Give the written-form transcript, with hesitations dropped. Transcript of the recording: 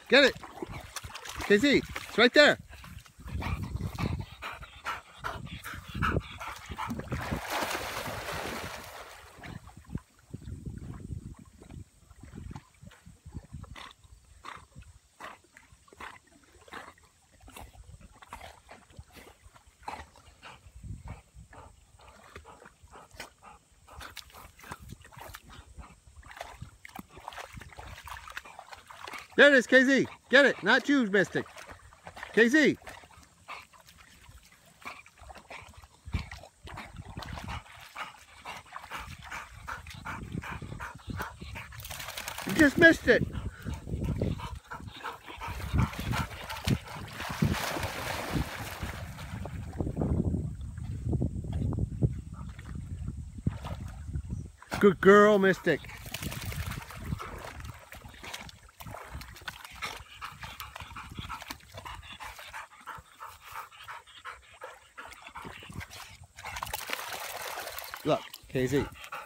Get it. KZ, it's right there. There it is, KZ. Get it. Not you, Mystic. KZ. You just missed it. Good girl, Mystic. Look, KZ.